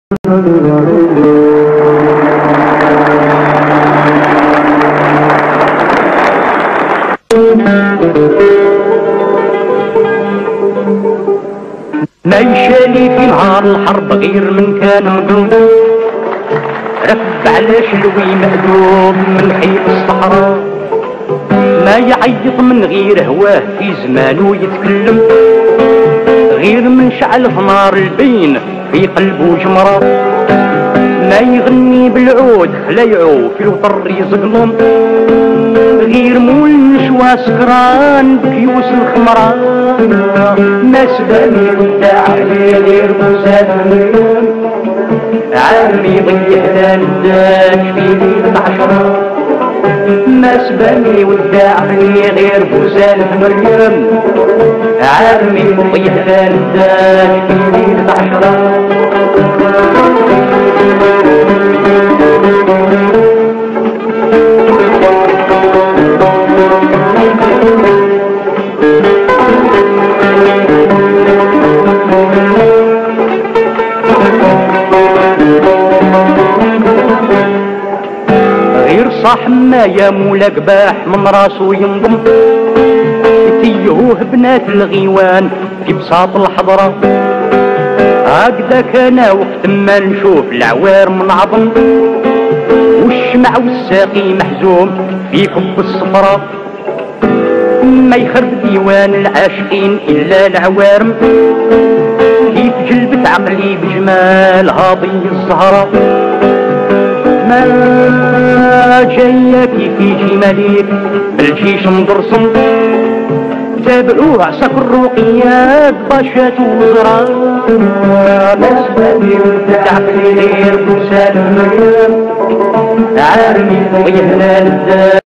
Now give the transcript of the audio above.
ما يشالي في نهار الحرب غير من كان مقلوب ركب على شلوي مأدوب من حيط الصحراء. ما يعيط من غير هواه في زمانه يتكلم غير من شعل في نار البين في قلبه جمرة. ما يغني بالعود خليعو في الوطر يزقلم غير مول نشوى سكران بكيوس الخمرة. ما سباني وداعني غير مسافر عامي ضيح لنداك في ليلة عشرة. ما سباني وداعني غير بوزان مريم عامي ضيح لنداك في ليلة عشرة. غير صاح ما يا مولا قباح من راسو ينضم تيهوه بنات الغيوان في بساط الحضرة. هكذاك انا وقت ما نشوف العوار من عظم والشمع والساقي محزوم في كب الصفرة. ما يخرب ديوان العاشقين الا العوارم كيف جلبت عقلي بجمال هاضي الزهرة. ما جايك في جمالك بالجيش مدرسم تابعوه عساك الرقيات باشات وزراء. ما سبابي وتعقلي غير مسالم عارمي ويهنا الدار.